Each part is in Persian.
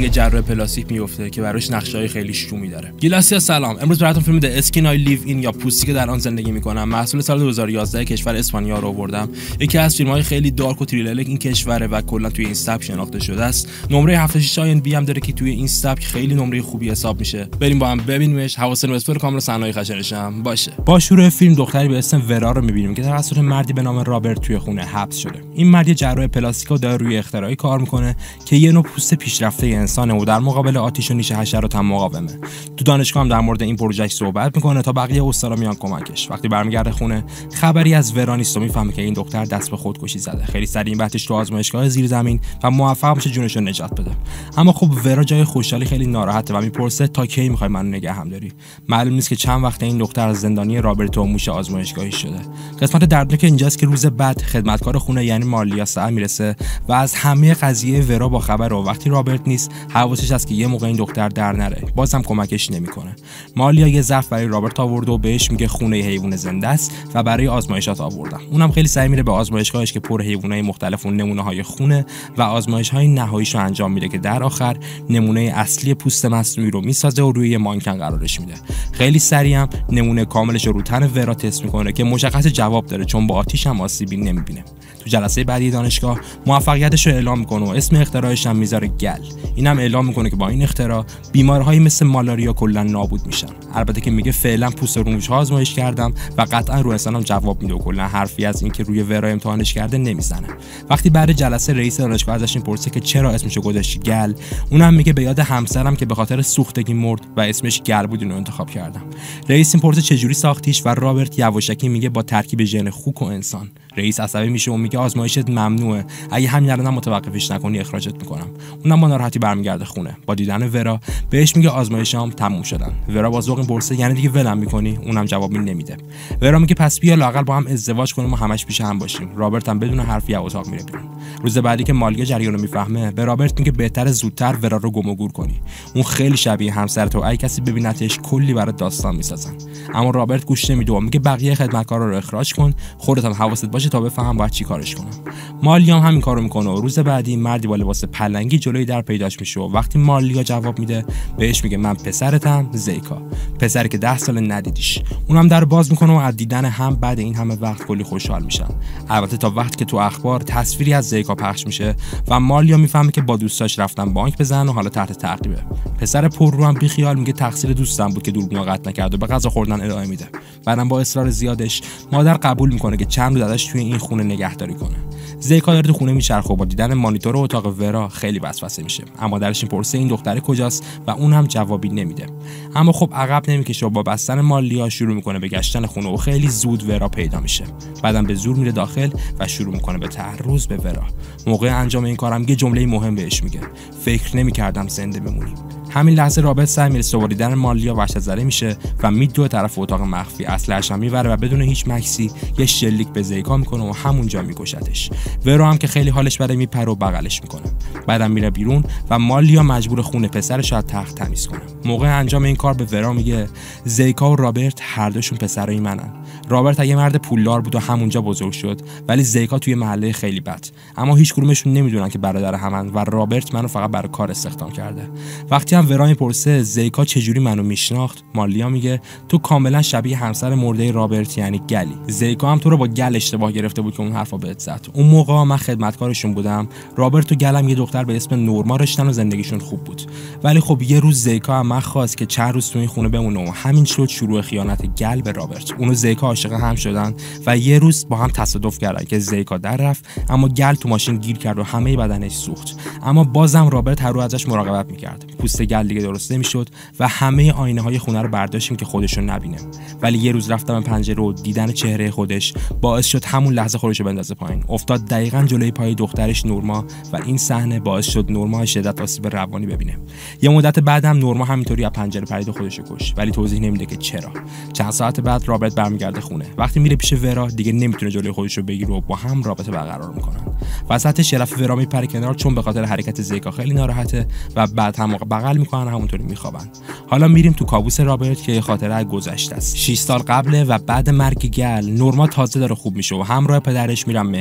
یه جراح پلاستیک میفته که براش نقشه‌های خیلی شومی داره. گیلاسیا سلام. امروز براتون فیلم The Skin I Live In یا پوستی که در آن زندگی میکنم محصول سال 2011 کشور اسپانیا رو آوردم. یکی از فیلم‌های خیلی دارک و تریلر این کشوره و کلا توی این سبک شناخته شده است. نمره 76 IMDb هم داره که توی این سبک خیلی نمره خوبی حساب میشه. بریم با هم ببینیمش. حواسمون به کامل صحنه‌های خشنش هم باشه. با شروع فیلم دختری به اسم ورا رو می‌بینیم که توسط مردی به نام رابرت توی خونه حبس شده. این مرد جراح پلاستیک داره روی اختراعی کار میکنه که یه نوع پوست پیشرفته انسانه و در مقابل آتش و نیش حشرات هم مقاومه. تو دانشگاه هم در مورد این پروژه صحبت میکنه تا بقیه استادا میان کمکش. وقتی برمیگرده خونه خبری از ورا نیست و میفهمه که این دکتر دست به خودکشی زده. خیلی سریع بعدش تو آزمایشگاه زیر زمین و موفق میشه جونش رو نجات بده. اما خب ورا جای خوشحالی خیلی ناراحته و میپرسه تا کی میخوای منو نگهم داری؟ معلوم نیست که چند وقت این دکتر از زندانی رابرتو موش آزمایشگاهی شده. قسمت دردناک اینجاست که روز بعد خدمتکار خونه یعنی مالیا سر میرسه و از همه قضیه ورا با خبره و وقتی رابرت نیست حواسش هست که یه موقع این دکتر در نره. بازم کمکش نمیکنه. مالیا یه ظرف برای رابرت آورده و بهش میگه خونه حیوان زنده است و برای آزمایشات آوردم. اونم خیلی سعی میره به آزمایشگاهش که پر حیوانات مختلف و نمونه‌های خونه و آزمایش‌های نهاییشو انجام میده که در آخر نمونه اصلی پوست مصنوعی رو میسازه و روی یه مانکن قرارش میده. خیلی سریع هم نمونه کاملش رو تن ورا تست میکنه که مشخص جواب داره چون با آتیش هم آسیبی نمیبینه. تو جلسه بعدی دانشگاه موفقیتش رو اعلام میکنه و اسم اختراعش هم میذاره گل. اینم اعلام میکنه که با این اختراع بیماری‌های مثل مالاریا کلا نابود میشن. البته که میگه فعلا پوست روم‌ها آزمایش کردم و قطعا رو انسانم جواب میده و کلا حرفی از این که روی ورا امتحانش کرده نمیزنه. وقتی بعد جلسه رئیس دانشگاه ازش میپرسه که چرا اسمشو گذاشتی گل، اونم میگه به یاد همسرم که به خاطر سوختگی مرد و اسمش گل بود اینو انتخاب کردم. رئیس میپرسه چجوری ساختیش و رابرت یواشکی میگه با ترکیب ژن خوک و انسان. رئیس عصبی میشه و میگه آزمایشت ممنوعه، اگه همین الانم متوقفش نکنی اخراجت میکنم. اونم با ناراحتی برمیگرده خونه. با دیدن ورا بهش میگه آزمایشام تموم شدن. ورا با ذوق میپرسه یعنی دیگه ولم میکنی؟ اونم جوابی نمیده. ورا میگه پس بیا لااقل با هم ازدواج کنیم و همش پیش هم باشیم. رابرت هم بدون حرفی از اتاق میره بیرون. روز بعدی که مالیا جریانو میفهمه به رابرت میگه بهتره زودتر ورا رو گم و گور کنی. اون خیلی شبیه همسرته و اگه کسی ببینتش کلی برات داستان میسازن. اما رابرت گوش نمیده و میگه بقیه خدمتکارا رو اخراج کن، خودت هم حواست باشه تا بفهم باید چی کارش کنم. مالیا هم همین کارو میکنه و روز بعدی مردی با لباس پلنگی جلوی در پیداش میشه و وقتی مالیا جواب میده بهش میگه من پسرتم زیکا، پسری که 10 سال ندیدیش. اونم در باز میکنه و از دیدن هم بعد این همه وقت کلی خوشحال میشن. البته تا وقتی که تو اخبار تصویری از زیکا پخش میشه و مالیا میفهمه که با دوستاش رفتن بانک بزنن و حالا تحت تعقیبه. پسر پررو هم بیخیال میگه تقصیر دوستم بود که دوربینو قطع نکرد و به غذا خوردن ادامه میده. بعدم با اصرار زیادش مادر قبول میکنه که چند روز ازش توی این خونه نگهداری کنه. زیکا داره تو خونه میچرخه و با دیدن مانیتور اتاق ورا خیلی وسوسه میشه. اما درش میپرسه این دختر کجاست و اون هم جوابی نمیده. اما خب عقب نمیکشه و با بستن مالیا شروع میکنه به گشتن خونه و خیلی زود ورا پیدا میشه. بعدم به زور میره داخل و شروع میکنه به تعرض به ورا. موقع انجام این کارم یه جمله مهم بهش میگه: فکر نمیکردم زنده بمونی. همین لحظه رابرت سعی میرسه با دیدن مالیا وحشت‌زده میشه و میدوه طرف اتاق مخفی، اسلحه‌اش هم میبره و بدون هیچ مکسی یه شلیک به زیکا میکنه و همونجا میکشتش. ورا هم که خیلی حالش بره میپره و بغلش میکنه. بعدم میره بیرون و مالیا مجبور خونه پسرش از تخت تمیز کنه. موقع انجام این کار به ورا میگه زیکا و رابرت هر دوشون پسرای منن. رابرت یه مرد پولدار بود و همونجا بزرگ شد، ولی زیکا توی محله خیلی بد. اما هیچ کدومشون نمیدونن که برادر همن و رابرت منو فقط برای کار استخدام کرده. وقتی ورا میپرسه زیکا چجوری منو میشناخت، مالیا میگه تو کاملا شبیه همسر مرده رابرت یعنی گلی. زیکا هم تو رو با گل اشتباه گرفته بود که اون حرفا بهت زد. اون موقع من خدمتکارشون بودم. رابرت و گلم یه دختر به اسم نورما داشتن و زندگیشون خوب بود. ولی خب یه روز زیکا هم من خواست که چند روز تو این خونه بمونه و همین شد شروع خیانت گل به رابرت. اون و زیکا عاشق هم شدن و یه روز با هم تصادف کردن که زیکا در رفت اما گل تو ماشین گیر کرد و همه بدنش سوخت. اما بازم رابرت هر روز ازش مراقبت میکرد. پوست گل دیگه درست نمیشد و همه آینه های خونه رو برداشتیم که خودشون نبینه. ولی یه روز رفتم به پنجره و دیدن چهره خودش باعث شد همون لحظه خودشو بندازه پایین. افتاد دقیقاً جلوی پای دخترش نورما و این صحنه باعث شد نورما شدت آسیب روانی ببینه. یه مدت بعدم نورما همینطوری از پنجره پرید و خودشو کشت، ولی توضیح نمیده که چرا. چند ساعت بعد رابرت برمیگرده خونه. وقتی میره پیش ورا دیگه نمیتونه جلوی خودشو بگیره و با هم رابطه برقرار میکنن. وسط شرف ورا میپره کنار چون به خاطر حرکت زیکا خیلی ناراحته و بعد هم بغل میکنن، همونطوری میخوابن. حالا میریم تو کابوس رابرت که یه خاطره از گذشته است. 6 سال قبله و بعد مرگ گل نورما تازه داره خوب میشه و همراه پدرش میرن مهمونی.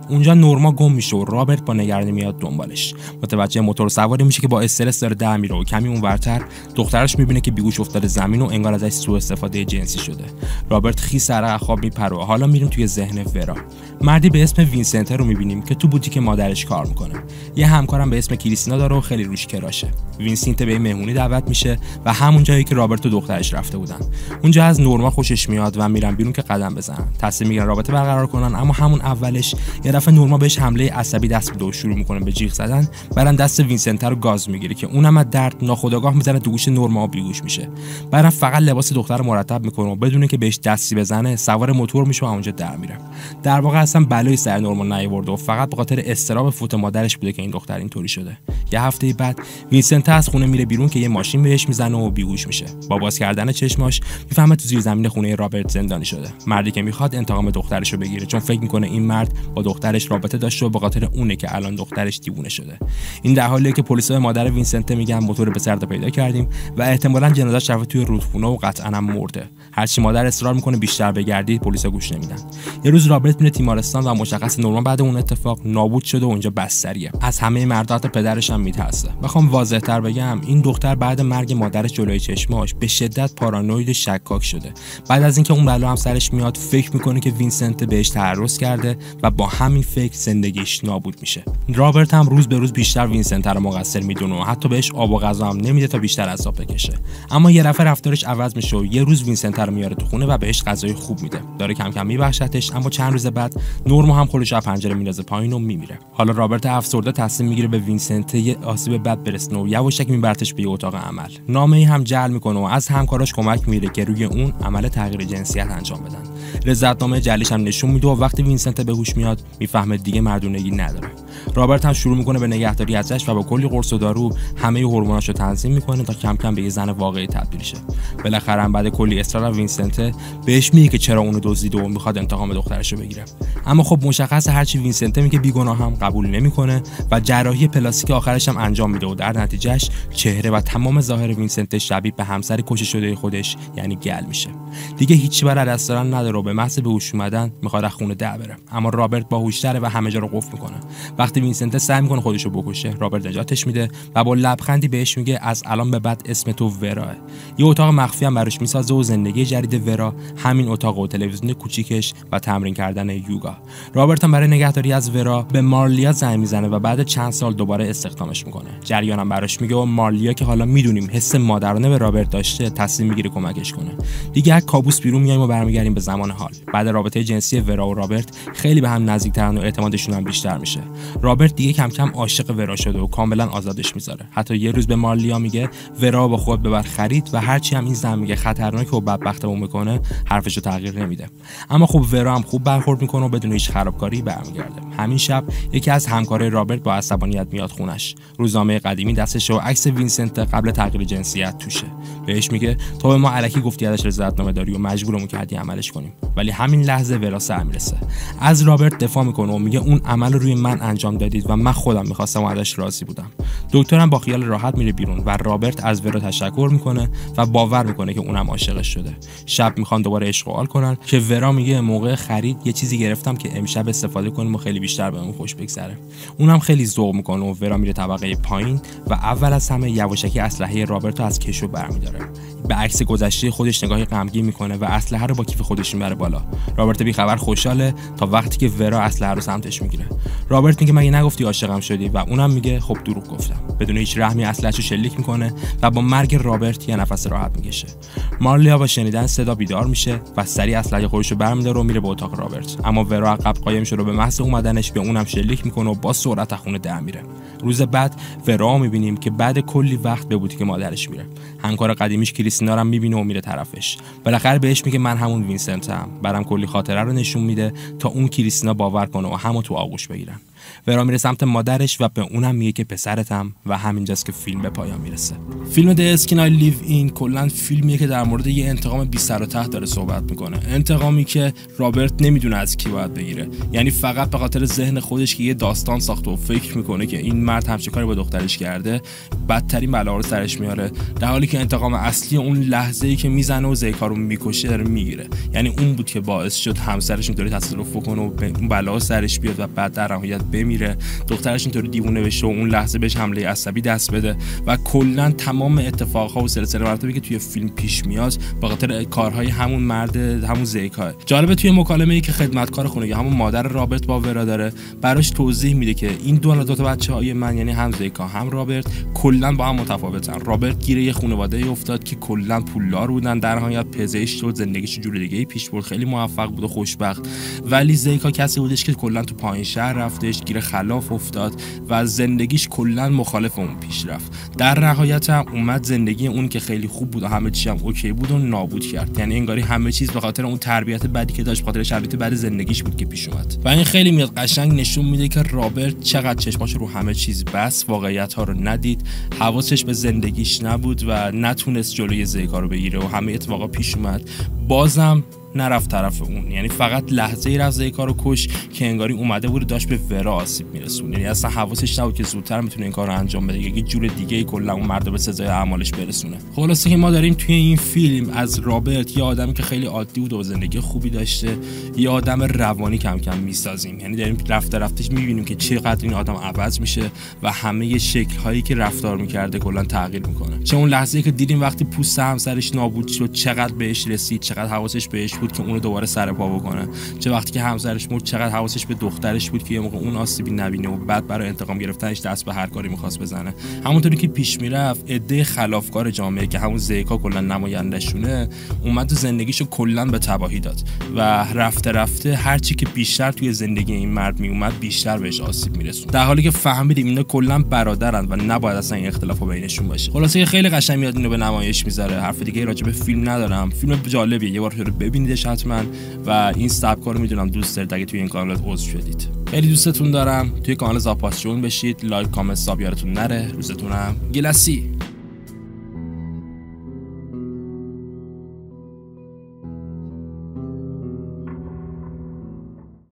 اونجا نورما گم میشه و رابرت با نگرانی میاد دنبالش. متوجه موتور سواری میشه که با استرس داره در میره و کمی اونورتر دخترش میبینه که بیهوش افتاده زمین و انگار ازش سوء استفاده جنسی شده. رابرت خیس از خواب میپره و حالا میریم توی ذهن ورا. مردی به اسم وینسنت رو میبینیم که تو بوتیک مادرش کار میکنه. یه همکارم به اسم کریستینا داره و خیلی روش کراشه. وینسنت به مهمونی دعوت میشه و همون جایی که رابرت و دخترش رفته بودن. اونجا از نورما خوشش میاد و میرن بیرون که قدم بزنن. تصمیم میگیرن رابطه برقرار کنن، اما همون اولش یه دفعه نورما بهش حمله عصبی دست میده و شروع میکنه به جیغ زدن. بعدن دست وینسنت رو گاز میگیره که اونم از درد ناخودآگاه میزنه تو گوش نورما و بیهوش میشه. بعدن فقط لباس دختر رو مرتب میکنه و بدون که بهش دستی بزنه سوار موتور میشه و اونجا در میره. در واقع اصلا بلایی سر نورما نیورده و فقط به خاطر اضطراب فوت مادرش بوده که این دختر اینطوری شده. یه هفته بعد وینسنت از خونه میره بیرون که یه ماشین بهش میزنه و بیهوش میشه. با باز کردن چشماش میفهمه تو زیر زمین خونه رابرت زندانی شده. مردی که میخواد انتقام دخترش رو بگیره، چون فکر میکنه این مرد با دخترش رابطه داشته و به خاطر اونه که الان دخترش دیوونه شده. این در حالیه که پلیسا به مادر وینسنت میگن موتور پسر رو پیدا کردیم و احتمالاً جنازه‌اش رفته توی رودخونه و قطعاً هم مرده. هرچی مادر اصرار میکنه بیشتر بگردید، پلیسا گوش نمیدن. یه روز رابرت میره تیمارستان و مشخص نورما بعد اون اتفاق نابود شده و اونجا بستریه. از همه مردا حتی پدرش هم میترسه. بخوام واضح‌تر بگم، این دختر بعد مرگ مادرش جلوی چشماش به شدت پارانوید شکاک شده. بعد از اینکه اون بلا هم سرش میاد، فکر میکنه که وینسنت بهش تعرض کرده و با همین فکر زندگیش نابود میشه. رابرت هم روز به روز بیشتر وینسنت رو مقصر میدونه و حتی بهش آب و غذا هم نمیده تا بیشتر عذاب بکشه. اما یه دفعه رفتارش عوض میشه و یه روز وینسنت رو میاره تو خونه و بهش غذای خوب میده. داره کم کم میبخشتش، اما چند روز بعد نورما هم خودش از پنجره میندازه پایین و میمیره. حالا رابرت افسرده تصمیم میگیره به وینسنت یه آسیب بد برسونه و یواشکی میبرتش به اتاق عمل. نامه‌ای هم جعل میکنه و از همکاراش کمک میگیره که روی اون عمل تغییر جنسیت انجام بدن. رضایتنامه جعلیش هم نشون میده و وقتی وینسنت به هوش میاد میفهمه دیگه مردونگی نداره. رابرت هم شروع میکنه به نگهداری ازش و با کلی قرص و دارو همه هورموناشو تنظیم میکنه تا کم کم به یه زن واقعی تبدیل شه. بالاخره بعد کلی اصرار وینسنت بهش میگه که چرا اونو دزدیده و میخواد انتقام دخترشو بگیره. اما خب مشخص هرچی وینسنت میگه بیگناه هم قبول نمیکنه و جراحی پلاستیک آخرش هم انجام میده و در نتیجهش چهره و تمام ظاهر وینسنت شبیه به همسر کشته شده خودش یعنی گل میشه. دیگه هیچی برای دست دادن نداره و به محض به هوش اومدن میخواد از خونه در بره. اما رابرت باهوش‌تره و همه جا رو قفل میکنه. وقتی وینسنت سعی میکنه خودشو بکشه، رابرت نجاتش میده و با لبخندی بهش میگه از الان به بعد اسم تو وراه. یه اتاق مخفی هم براش میسازه و زندگی جدید ورا همین اتاق و تلویزیون کوچیکش و تمرین کردن یوگا. رابرت هم برای نگهداری از ورا به مارلیا زنگ میزنه و بعد چند سال دوباره استخدامش میکنه. جریانم براش میگه و مارلیا که حالا میدونیم حس مادرانه به رابرت داشته، تصمیم میگیره کمکش کنه. دیگه از کابوس بیرون میایم و برمیگردیم به زمان حال. بعد رابطه جنسی ورا و رابرت خیلی به هم نزدیک‌ترن و اعتمادشون هم بیشتر میشه. رابرت دیگه کم کم عاشق ورا شده و کاملا آزادش میذاره. حتی یه روز به مارلیا میگه ورا با خود ببر خرید و هرچی هم این زن میگه خطرناکه و بدبختمون میکنه، حرفشو تغییر نمیده. اما خب ورا هم خوب برخورد میکنه و بدون هیچ خرابکاری برمیگرده. همین شب یکی از همکارای رابرت با عصبانیت میاد خونش. روزنامه قدیمی دستشه و عکس وینسنت قبل تغییر جنسیت توشه. بهش میگه تو به ما الکی گفتی ازش رضایتنامه داری و مجبورمون کردی عملش کنیم. ولی همین لحظه ورا سر میرسه. از رابرت دفاع میکنه و میگه اون عمل رو روی من انجام دادید و من خودم میخواستم و ازش راضی بودم. دکترم با خیال راحت میره بیرون و رابرت از ورا تشکر میکنه و باور میکنه که اونم عاشقش شده. شب میخوان دوباره اشغال کنن که ورا میگه موقع خرید یه چیزی گرفتم که امشب استفاده کنیم و خیلی بیشتر بهمون خوش بگذره. اونم خیلی ذوق میکنه و ورا میره طبقه پایین و اول از همه یواشکی اسلحه رابرت رو از کشو برمیداره. به عکس گذشته خودش نگاهی غمگین میکنه و اسلحه رو با کیف خودش میبره بالا. رابرت بی خبر خوشحاله تا وقتی که ورا اسلحه رو سمتش میگیره. رابرت میگه مگه نگفتی عاشقم شدی و اونم میگه خب دروغ گفتم. بدون هیچ رحمی اسلحه‌شو شلیک میکنه و با مرگ رابرت یه نفس راحت میکشه. مارلیا با شنیدن صدا بیدار میشه و سریع اسلحه خودش رو برمی‌داره و میره به اتاق رابرت. اما ورا عقب قایم شده و به محض اومدنش به اونم شلیک میکنه و با سرعت خونه در میره. روز بعد ورا میبینیم که بعد کلی وقت به بوتیک مادرش میره. همکار قدیمیش کریستینا رو میبینه و میره طرفش. بالاخره بهش میگه من همون وینسنتم. برام کلی خاطره رو نشون میده تا اون کریستینا باور کنه و همو تو آغوش بگیرن. ورا میره سمت مادرش و به اونم میگه که پسرتم و همینجاست که فیلم به پایان میرسه. فیلم The Skin I Live In کلا فیلمیه که در مورد یه انتقام بی سر و ته داره صحبت میکنه. انتقامی که رابرت نمیدونه از کی باید بگیره، یعنی فقط به خاطر ذهن خودش که یه داستان ساخته و فکر میکنه که این مرد همچین کاری با دخترش کرده بدترین بلا رو سرش میاره، در حالی که انتقام اصلی اون لحظه‌ای که میزنه و زیکا رو میکشه داره میگیره. یعنی اون بود که باعث شد همسرش اینطوری تصرف کنه و اون بلا سرش بیاد و بعد در نهایت بمیره، دخترش اینطوری دیوونه بشه و اون لحظه بهش حمله عصبی دست بده و کلا تمام اتفاقها و سلسله مراتبی که توی فیلم پیش میاد به خاطر کارهای همون مرد، همون زیکا. جالبه توی مکالمه‌ای که خدمتکار خونه همون مادر رابرت با ورا داره براش توضیح میده که این دو تا بچه‌های من، یعنی هم زیکا هم رابرت، کلا با هم متفاوتن. رابرت گیر یه خانواده افتاد که کلا پولدار بودن، در نهایت پزشک شد، زندگیش جور دیگه پیش برد، خیلی موفق بود و خوشبخت. ولی زیکا کسی بودش که کلا تو پایین شهر رفتش، گیر خلاف افتاد و زندگیش کلا مخالف اون پیش رفت. در نهایت هم اومد زندگی اون که خیلی خوب بود و همه چی هم اوکی بود و نابود کرد. یعنی انگاری همه چیز به خاطر اون تربیت بدی که داشت، به خاطر شرایط بد زندگیش بود که پیش اومد. و این خیلی میاد قشنگ نشون میده که رابرت چقدر چشماش رو همه چیز بس، واقعیت ها رو ندید، حواسش به زندگیش نبود و نتونست جلوی زیکا رو بگیره و همه اتفاقا پیش اومد، بازم نرفت طرف اون. یعنی فقط لحظه‌ای رفت زیکا رو کش که انگاری اومده بود داشت به ورا آسیب میرسون. یعنی اصلا حواسش نبود که زودتر میتونه این کار رو انجام بده، یه جور دیگه کلا اون مرد به سزای اعمالش برسونه. خلاصه که ما داریم توی این فیلم از رابرت، یه آدمی که خیلی عادی بود و زندگی خوبی داشته، یه آدم روانی کم کم میسازیم. یعنی داریم رفتش میبینیم که چقدر این آدم عوض میشه و همه شکل هایی که رفتار میکرده کلا تغییر میکنه. چه اون لحظه‌ای که دیدیم وقتی پوست همسرش نابود شد چقدر بهش رسید، چقدر حواسش بهش بود که اونو دوباره سر پا بکنه، چه وقتی که همسرش مرد چقدر حواسش به دخترش بود که یه موقع اون آسیبی نبینه و بعد برای انتقام گرفتنش دست به هر کاری می‌خواست بزنه. همونطوری که پیش میرفت عده خلافکار جامعه که همون زیکا کلا نماینده‌شونه اومد تو زندگیشو کلا به تباهی داد و رفته هرچی که بیشتر توی زندگی این مرد میومد بیشتر بهش آسیب میرسون، در حالی که فهمیدیم اینا کلا برادرن و نباید اصلا این اختلافا بینشون باشه. خلاصه که خیلی قشنگ میاد اینو به نمایش میذاره. حرف دیگه راجع به فیلم ندارم. فیلم جالبیه، یه بار رو ببینیدش حتما و این سبکا رو میدونم دوست دارید اگه توی این کانال عضو شدید. خیلی دوستتون دارم. توی کانال زاپاسیون بشید، لایک کامنت ساب یادتون نره. روزتونم گلسی.